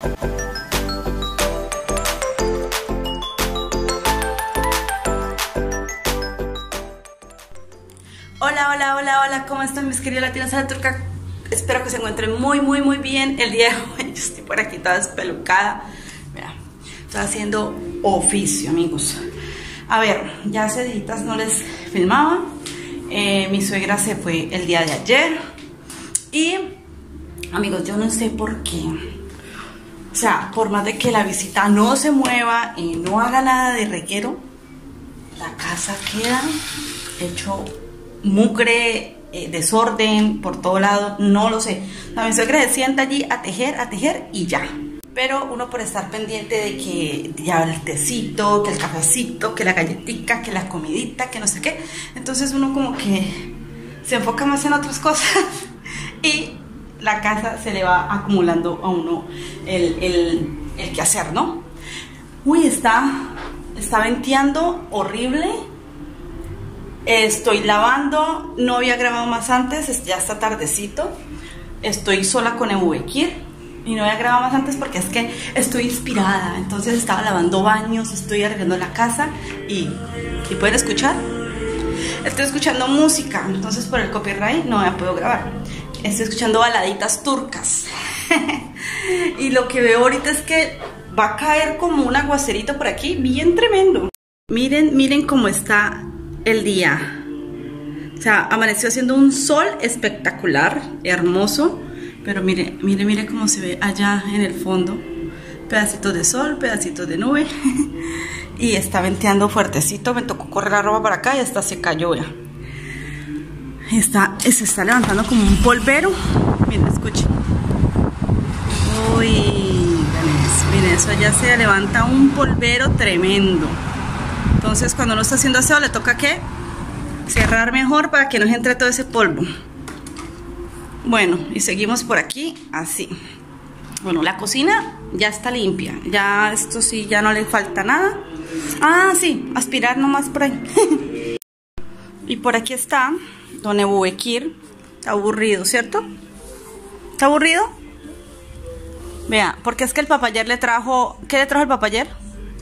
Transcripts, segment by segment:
Hola, hola, hola, hola, ¿cómo están mis queridos latinos de la turca? Espero que se encuentren muy bien el día de hoy. Yo estoy por aquí toda despelucada. Mira, estoy haciendo oficio, amigos. A ver, ya hace días no les filmaba. Mi suegra se fue el día de ayer. Y, amigos, yo no sé por qué. O sea, por más de que la visita no se mueva y no haga nada de reguero, la casa queda hecho mugre, desorden por todo lado, no lo sé. Mi suegra se sienta allí a tejer y ya. Pero uno por estar pendiente de que ya el tecito, que el cafecito, que la galletita, que la comidita, que no sé qué. Entonces uno como que se enfoca más en otras cosas y la casa se le va acumulando a uno el quehacer, ¿no? Uy, está venteando horrible. Estoy lavando, no había grabado más antes, ya está tardecito. Estoy sola con Ebubekir y no había grabado más antes porque es que estoy inspirada. Entonces estaba lavando baños, estoy arreglando la casa y ¿pueden escuchar? Estoy escuchando música, entonces por el copyright no me puedo grabar. Estoy escuchando baladitas turcas. Y lo que veo ahorita es que va a caer como un aguacerito por aquí, bien tremendo. Miren cómo está el día. O sea, amaneció haciendo un sol espectacular, hermoso. Pero mire cómo se ve allá en el fondo. Pedacitos de sol, pedacitos de nube. Y está venteando fuertecito. Me tocó correr la ropa para acá y hasta se cayó ya. Se está levantando como un polvero. Miren, escuchen. Uy, miren, eso ya se levanta un polvero tremendo. Entonces cuando uno está haciendo aseo le toca que cerrar mejor para que no entre todo ese polvo. Bueno, y seguimos por aquí así. Bueno, la cocina ya está limpia. Ya esto sí, ya no le falta nada. Ah, sí, aspirar nomás por ahí. Y por aquí está don Ebubekir. Está aburrido, ¿cierto? ¿Está aburrido? Vea, porque es que el papá ayer le trajo... ¿Qué le trajo el papá ayer?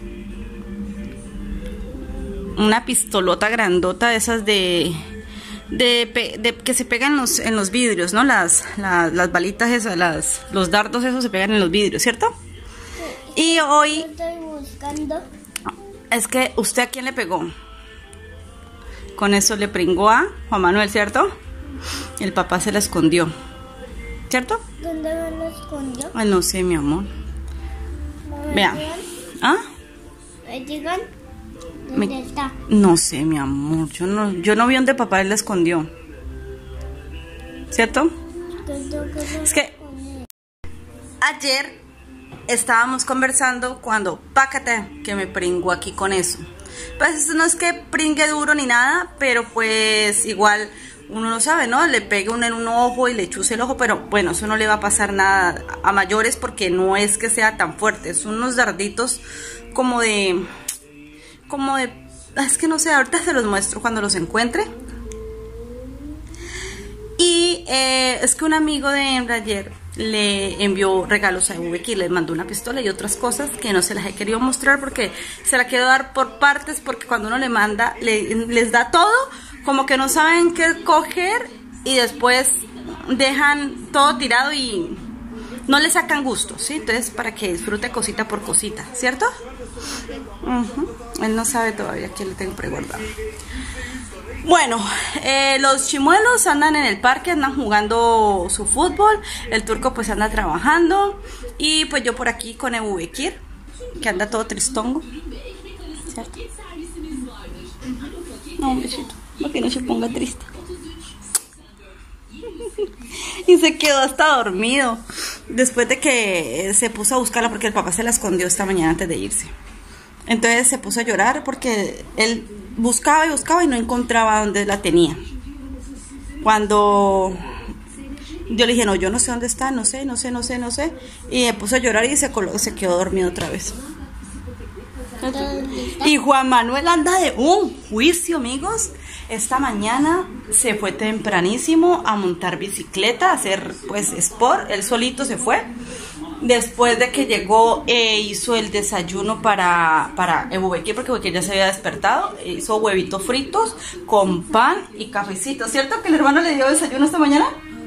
Una pistolota grandota de esas de que se pegan en los vidrios, ¿no? Las balitas esas, los dardos esos se pegan en los vidrios, ¿cierto? Y hoy... Estoy buscando. Es que, ¿usted a quién le pegó? Con eso le pringó a Juan Manuel, ¿cierto? El papá se la escondió, ¿cierto? ¿Dónde me lo escondió? Ay, no sé, mi amor. Vea. ¿Ah? ¿Me digan? ¿Dónde está? No sé, mi amor. Yo no vi dónde papá la escondió. ¿Cierto? Es que ayer estábamos conversando cuando pácate que me pringó aquí con eso. Pues no es que pringue duro ni nada, pero pues igual uno no sabe, ¿no? Le pegue uno en un ojo y le chuce el ojo, pero bueno, eso no le va a pasar nada a mayores porque no es que sea tan fuerte. Son unos darditos como de, es que no sé, ahorita se los muestro cuando los encuentre. Y es que un amigo de ayer le envió regalos a Ebubekir, le mandó una pistola y otras cosas que no se las he querido mostrar porque se la quiero dar por partes, porque cuando uno le manda, les da todo, como que no saben qué coger y después dejan todo tirado y no le sacan gusto, ¿sí? Entonces para que disfrute cosita por cosita, ¿cierto? Él no sabe todavía que le tengo preguardado. Bueno, los chimuelos andan en el parque, andan jugando su fútbol. El turco pues anda trabajando. Y pues yo por aquí con Ebubekir, que anda todo tristongo, ¿cierto? No, un besito, para que no se ponga triste. Y se quedó hasta dormido después de que se puso a buscarla porque el papá se la escondió esta mañana antes de irse. Entonces se puso a llorar porque él buscaba y no encontraba dónde la tenía. Cuando yo le dije, no, yo no sé dónde está, no sé. Y me puso a llorar y se quedó dormido otra vez. Y Juan Manuel anda de un juicio, amigos. Esta mañana se fue tempranísimo a montar bicicleta, a hacer pues sport. Él solito se fue. Después de que llegó, hizo el desayuno para Ebubequir, porque Ebubequir ya se había despertado. Hizo huevitos fritos con pan y cafecito. ¿Cierto que el hermano le dio desayuno esta mañana?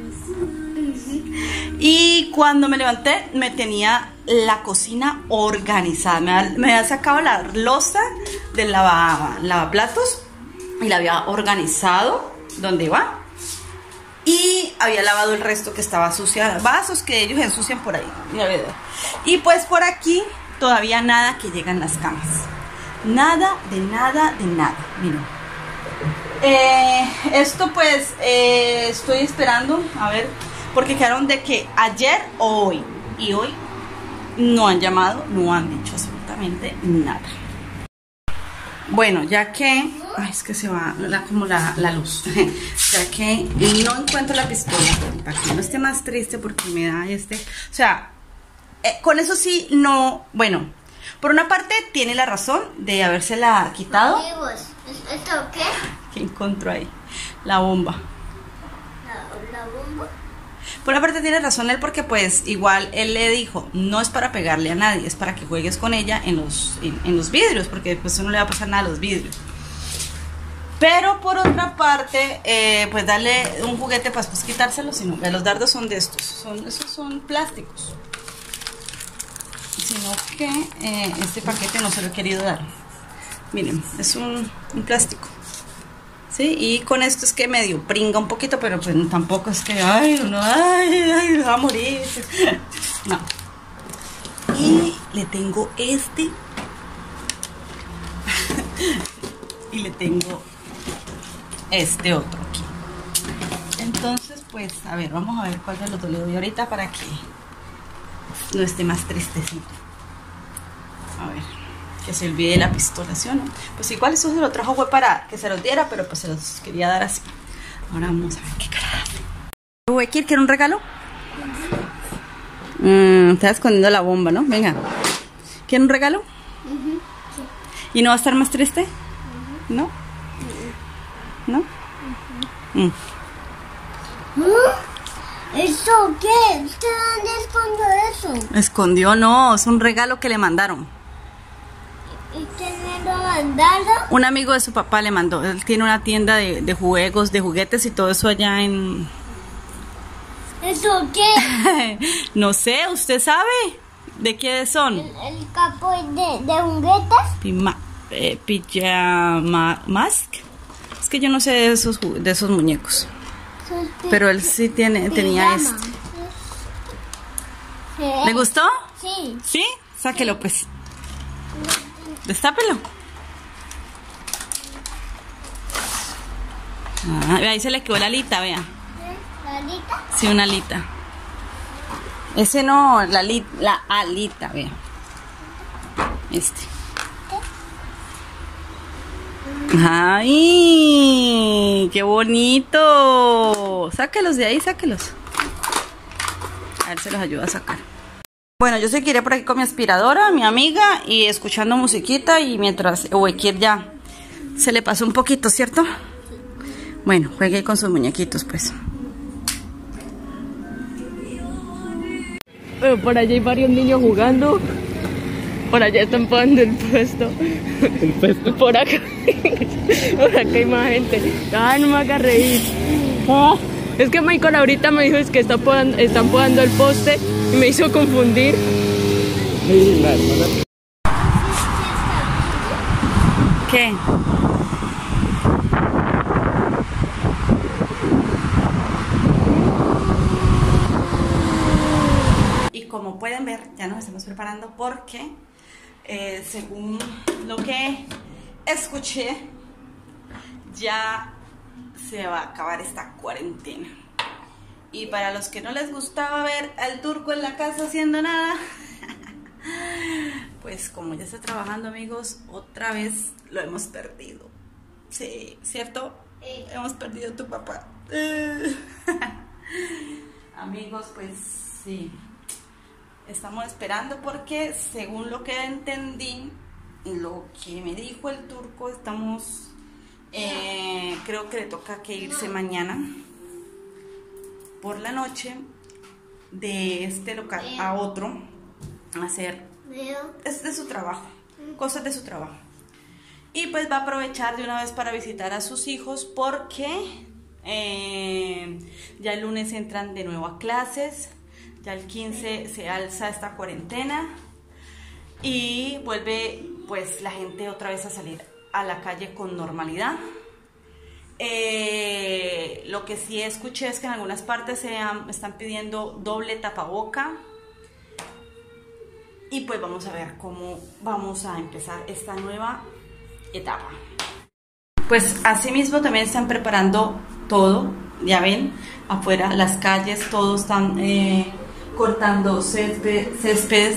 Y cuando me levanté, me tenía la cocina organizada. Me había sacado la loza del lavaplatos y la había organizado donde iba. Y había lavado el resto que estaba sucia, vasos que ellos ensucian por ahí. Y pues por aquí todavía nada que llegan las camas. Nada, de nada, de nada. Miren. Esto pues estoy esperando, a ver, porque quedaron de que ayer o hoy. Y hoy no han llamado, no han dicho absolutamente nada. Bueno, ya que... Ay, es que se va como la luz. Ya que no encuentro la pistola, para que no esté más triste porque me da O sea, con eso sí, no... Bueno, por una parte tiene la razón de habérsela quitado. ¿Esto qué? ¿Qué encontró ahí? La bomba. ¿La bomba? Por una parte tiene razón él porque pues igual él le dijo, no es para pegarle a nadie, es para que juegues con ella en los vidrios, porque pues no le va a pasar nada a los vidrios. Pero por otra parte, pues darle un juguete para después quitárselo, sino que los dardos son de estos, esos son plásticos. Sino que este paquete no se lo he querido dar. Miren, es un plástico. ¿Sí? Y con esto es que medio pringa un poquito, pero pues tampoco es que, ay, va a morir. No. Y le tengo este. Y le tengo este otro aquí. Entonces, pues, a ver, vamos a ver cuál de los dos le doy ahorita para que no esté más tristecito. A ver. Que se olvide la pistola, ¿sí o no? Pues igual eso se lo trajo fue para que se los diera, pero pues se los quería dar así. Ahora vamos a ver qué carajo. Ebubequir, ¿quiere un regalo? Está escondiendo la bomba, ¿no? Venga. ¿Quiere un regalo? Sí. ¿Y no va a estar más triste? ¿No? ¿No? ¿Eso qué? ¿Usted dónde escondió eso? Escondió, no, es un regalo que le mandaron. ¿Y quién me lo mandaron? Un amigo de su papá le mandó. Él tiene una tienda de juegos, de juguetes y todo eso allá en... ¿Eso qué? No sé, ¿usted sabe de qué son? ¿El capo de juguetes? Pijama mask. Es que yo no sé de esos muñecos. Pero él sí tenía este. Sí. ¿Le gustó? Sí. ¿Sí? Sáquelo pues. Destápelo. Ahí se le quedó la alita, vea. ¿La alita? Sí, una alita. Ese no, la alita, vea. Este. ¡Ay! ¡Qué bonito! Sáquelos de ahí, sáquelos. A ver, se los ayuda a sacar. Bueno, yo seguiré por aquí con mi aspiradora, mi amiga, y escuchando musiquita, y mientras Ebubequir ya se le pasó un poquito, ¿cierto? Bueno, juegue con sus muñequitos, pues. Pero por allá hay varios niños jugando. Por allá están pagando el puesto. ¿El puesto? Por acá. Por acá hay más gente. Ah, no me hagas reír. Ah, es que Michael ahorita me dijo es que están podando el poste y me hizo confundir. ¿Qué? Y como pueden ver, ya nos estamos preparando porque según lo que escuché, ya se va a acabar esta cuarentena. Y para los que no les gustaba ver al turco en la casa haciendo nada, pues como ya está trabajando, amigos, otra vez lo hemos perdido. Sí, ¿cierto? Hemos perdido a tu papá. Amigos, pues sí, estamos esperando porque según lo que entendí, lo que me dijo el turco, estamos, creo que le toca que irse mañana por la noche de este local a otro a hacer es de su trabajo, cosas de su trabajo. Y pues va a aprovechar de una vez para visitar a sus hijos porque ya el lunes entran de nuevo a clases, ya el 15 se alza esta cuarentena y vuelve pues la gente otra vez a salir a la calle con normalidad. Lo que sí escuché es que en algunas partes están pidiendo doble tapaboca. Y pues vamos a ver cómo vamos a empezar esta nueva etapa. Pues asimismo también están preparando todo. Ya ven, afuera las calles, todos están cortando césped.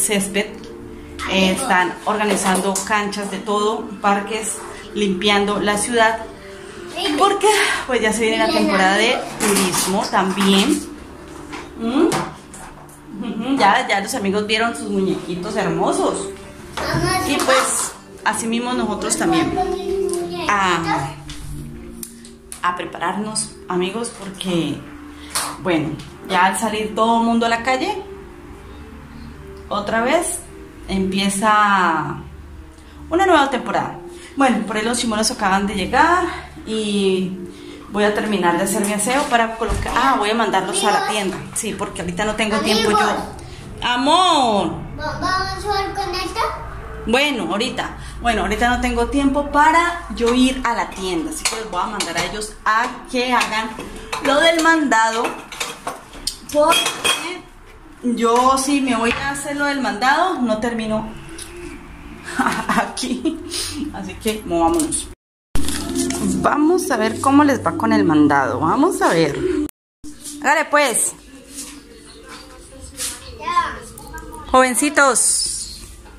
Están organizando canchas de todo, parques, limpiando la ciudad. Porque pues ya se viene la temporada de turismo también. Ya los amigos vieron sus muñequitos hermosos. Y pues así mismo nosotros también a prepararnos, amigos, porque bueno, ya al salir todo el mundo a la calle, otra vez empieza una nueva temporada. Bueno, por ahí los chimuelos acaban de llegar y voy a terminar de hacer mi aseo para colocar... voy a mandarlos a la tienda. Sí, porque ahorita no tengo tiempo yo. ¡Amor! ¿Vamos a jugar con esta? Bueno, ahorita no tengo tiempo para yo ir a la tienda. Así que les voy a mandar a ellos a que hagan lo del mandado. Porque yo si me voy a hacer lo del mandado, no termino aquí. Así que movámonos. Vamos a ver cómo les va con el mandado. Vamos a ver. Hágale pues. Jovencitos.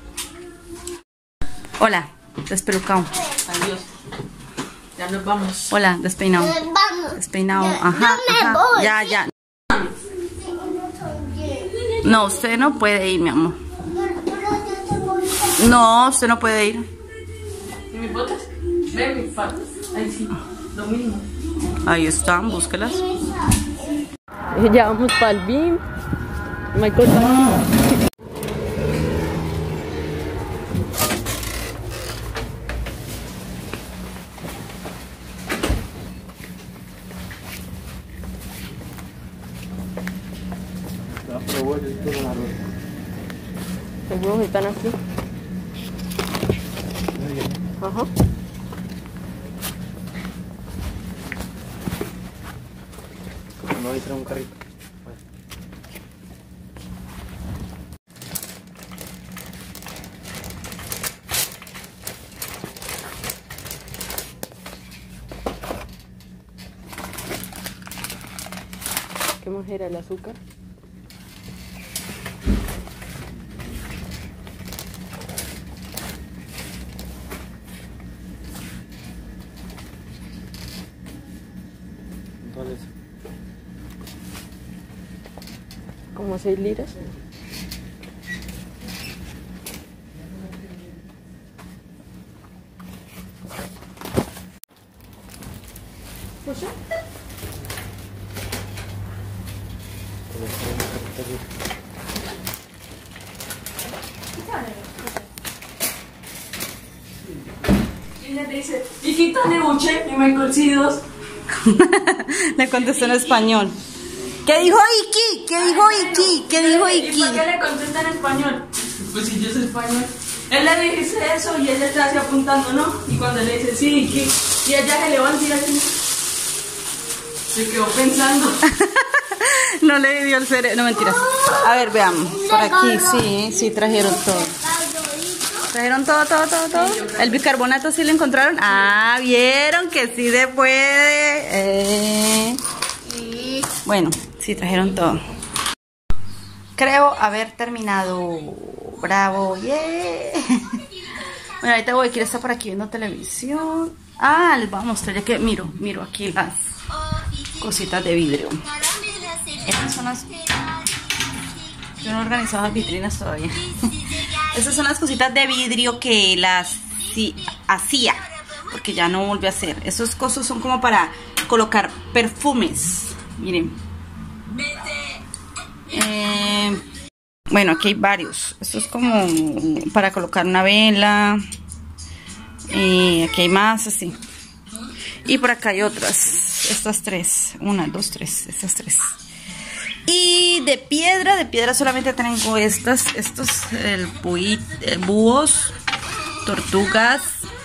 Hola, despelucado. Adiós. Ya nos vamos. Hola, despeinado. Vamos. Despeinado, Yo ajá. me voy. Ya. No, usted no puede ir, mi amor. No, usted no puede ir. ¿Y mis botas? Ven, mis patas. Ahí sí, lo mismo. Ahí están, búsquelas. Ya vamos para el BIM. Michael. Los huevos están aquí. Ajá. No voy a traer un carrito. ¿Qué más era el azúcar? Entonces, Como 6 liras. Pues sí. Y ella te dice, hijita de buche, y me colcidos. Le contestó en español. ¿Qué dijo Iki? ¿Qué dijo Iki? ¿Qué dijo Iki? ¿Y por qué le contesta en español? Pues si yo soy español. Él le dice eso y ella está así apuntando, ¿no? Y cuando le dice, sí, Iki, y ella se levanta y así se quedó pensando. No le dio el cerebro. No, mentiras. A ver, veamos. Por aquí, sí, trajeron todo. ¿Trajeron todo? ¿El bicarbonato sí lo encontraron? Ah, vieron que sí se puede. Bueno, sí trajeron todo. Creo haber terminado. Bravo, yeah. Bueno, ahorita voy a estar por aquí viendo televisión. Les voy a mostrar ya que miro aquí las cositas de vidrio. Estas son las... Yo no he organizado las vitrinas todavía. Estas son las cositas de vidrio que las hacía, porque ya no volví a hacer. Esos cosas son como para colocar perfumes. Miren. Bueno, aquí hay varios. Esto es como para colocar una vela. Aquí hay más así. Y por acá hay otras. Estas tres. 1, 2, 3. Estas tres. Y de piedra solamente tengo estas. Estos, búhos, tortugas.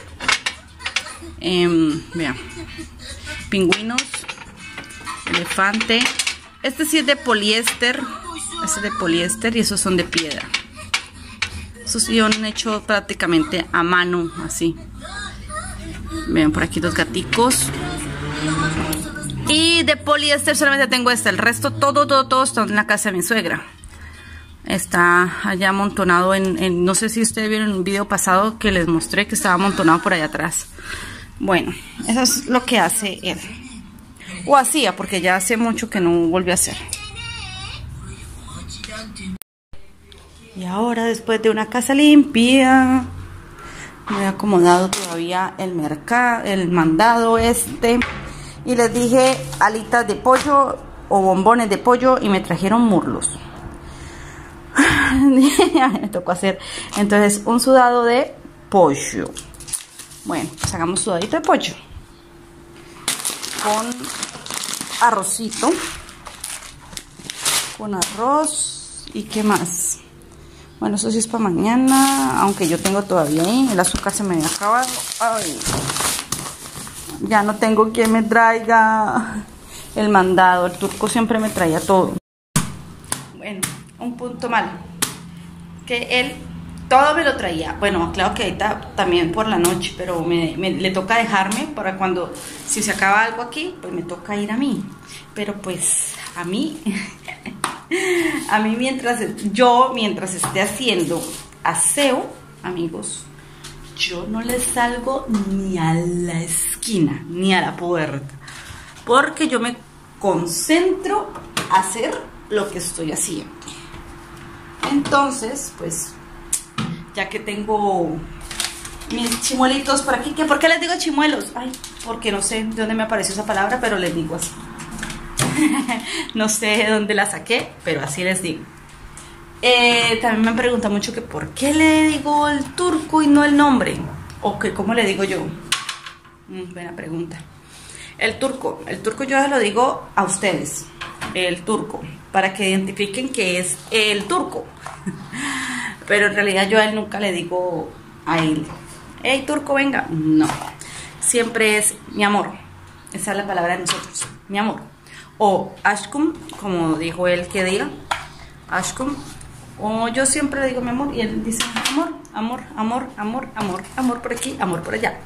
Vean. Pingüinos. Elefante. Este sí es de poliéster. Este es de poliéster y esos son de piedra. Estos sí son hechos prácticamente a mano, así. Vean por aquí 2 gaticos. Y de poliéster solamente tengo este. El resto todo está en la casa de mi suegra. Está allá amontonado no sé si ustedes vieron en un video pasado que les mostré que estaba amontonado por allá atrás. Bueno, eso es lo que hace él. O hacía, porque ya hace mucho que no volvió a hacer. Y ahora, después de una casa limpia, me he acomodado todavía el mandado este. Y les dije alitas de pollo o bombones de pollo y me trajeron muslos. Me tocó hacer entonces un sudado de pollo. Bueno, pues hagamos sudadito de pollo con arrocito, con arroz. ¿Y qué más? Bueno, eso sí es para mañana, aunque yo tengo todavía ahí, el azúcar se me había acabado. Ay, ya no tengo quien me traiga el mandado. El turco siempre me traía todo. Bueno, un punto mal, que él todo me lo traía. Bueno, claro que ahorita también por la noche, pero le toca dejarme para cuando, si se acaba algo aquí, pues me toca ir a mí. Pero pues a mí mientras esté haciendo aseo, amigos, yo no le salgo ni a la esquina, ni a la puerta, porque yo me concentro a hacer lo que estoy haciendo. Entonces, pues, ya que tengo mis chimuelitos por aquí, ¿por qué les digo chimuelos? Ay, porque no sé de dónde me apareció esa palabra, pero les digo así. No sé de dónde la saqué, pero así les digo. También me han preguntado mucho que por qué le digo el turco y no el nombre, o que cómo le digo yo. Buena pregunta. El turco yo se lo digo a ustedes, el turco, para que identifiquen que es el turco. Pero en realidad yo a él nunca le digo a él, hey turco, venga. No, siempre es mi amor. Esa es la palabra de nosotros, mi amor. O ashkum, como dijo él que diga, ashkum. O yo siempre le digo mi amor y él dice amor, amor, amor, amor, amor, amor por aquí, amor por allá.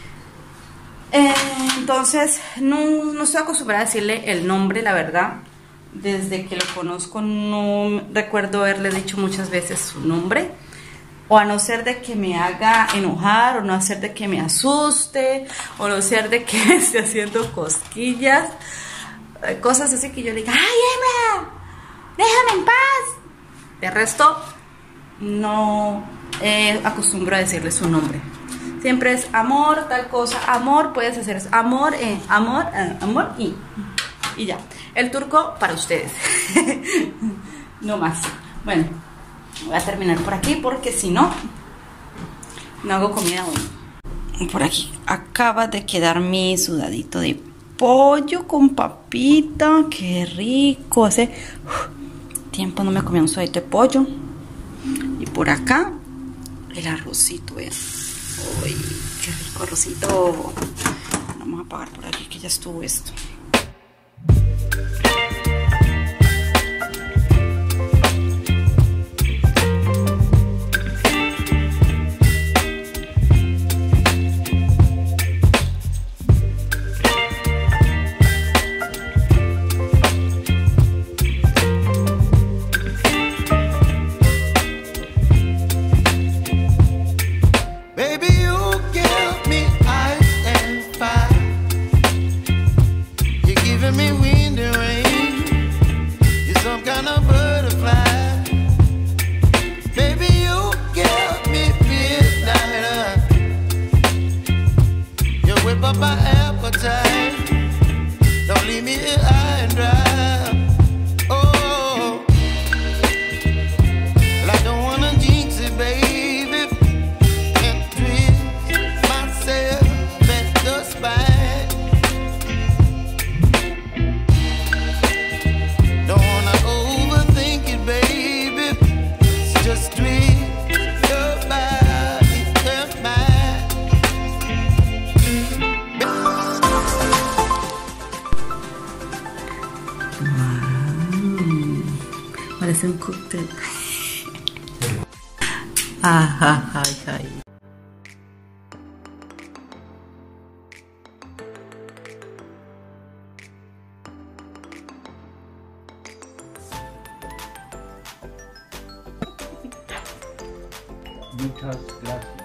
Entonces no estoy acostumbrada a decirle el nombre, la verdad. Desde que lo conozco no recuerdo haberle dicho muchas veces su nombre. O a no ser de que me haga enojar, o no ser de que me asuste, o no ser de que me esté haciendo cosquillas. Cosas así que yo le diga, ¡ay, Emma! ¡Déjame en paz! De resto, no acostumbro a decirle su nombre. Siempre es amor, tal cosa, amor, puedes hacer eso. Amor, amor, amor y ya. El turco para ustedes. No más. Bueno, voy a terminar por aquí porque si no, no hago comida hoy. Por aquí acaba de quedar mi sudadito de pollo con papita. Qué rico. Hace tiempo no me comía un sudadito de pollo. Y por acá el arrocito, vean. Uy, qué rico arrocito. Vamos a apagar por aquí que ya estuvo esto. Parece un cóctel. Ajá, ay, ay. Muchas gracias.